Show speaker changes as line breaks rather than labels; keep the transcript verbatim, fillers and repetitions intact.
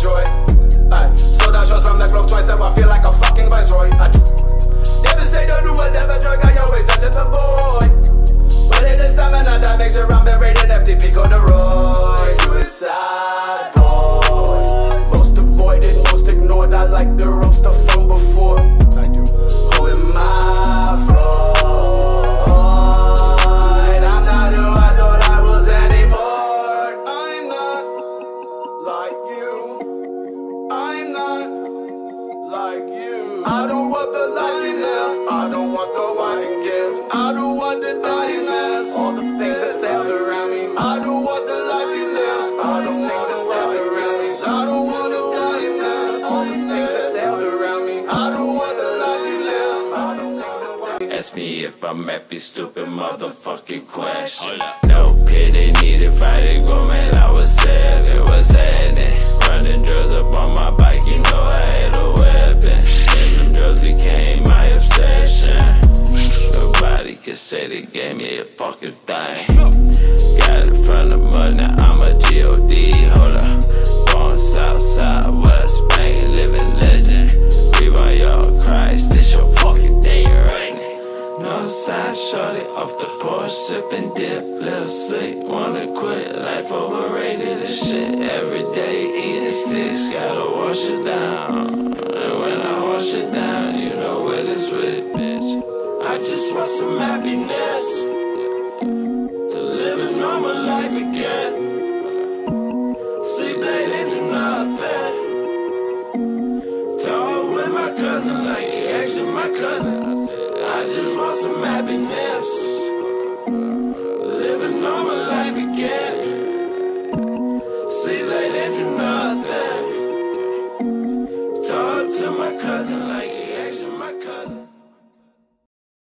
viceroy. Aye, sold out shots from the globe twice, now I feel like a fucking viceroy. I do. Never say don't do whatever drug, I always touch at the boy. But it is time and I die, make sure I'm buried in F T P corduroy. Suicide boys, most avoided, most ignored. I like the real stuff from before. I do. Who am I, Freud? I'm not who I thought I was anymore. I'm not like you. I'm not like you. I don't want the life you live. I don't want the wine and gifts. I don't want the dying mess. All the things that sailed around me. I don't want the life you live. All the things that sailed around me. I don't want the dying mess. All the things that sailed around me. I don't want the life you live. All the things that sailed.
Ask me if I'm happy, stupid motherfucking question. No pity needed, fighting go, man, I was sad, it was happening. Running drugs up on my bike, you know I had a weapon. And them drugs became my obsession. Nobody could say they gave me a fucking thing. Got it from the mud, now I'm a G O D, hold up. Born Southside, West Bank, living legend. Rewind y'all Christ, this your fucking day, right? No sign, shorty off the porch, sipping dip, little sleep, wanna quit, life overrated as shit. Every day eating sticks, gotta wash it down. And when I wash it down, you know what it's with, bitch. I just want some happiness, to live a normal life again. Sleep late and do nothing. Talk with my cousin like he actually my cousin. I said, I just want some happiness.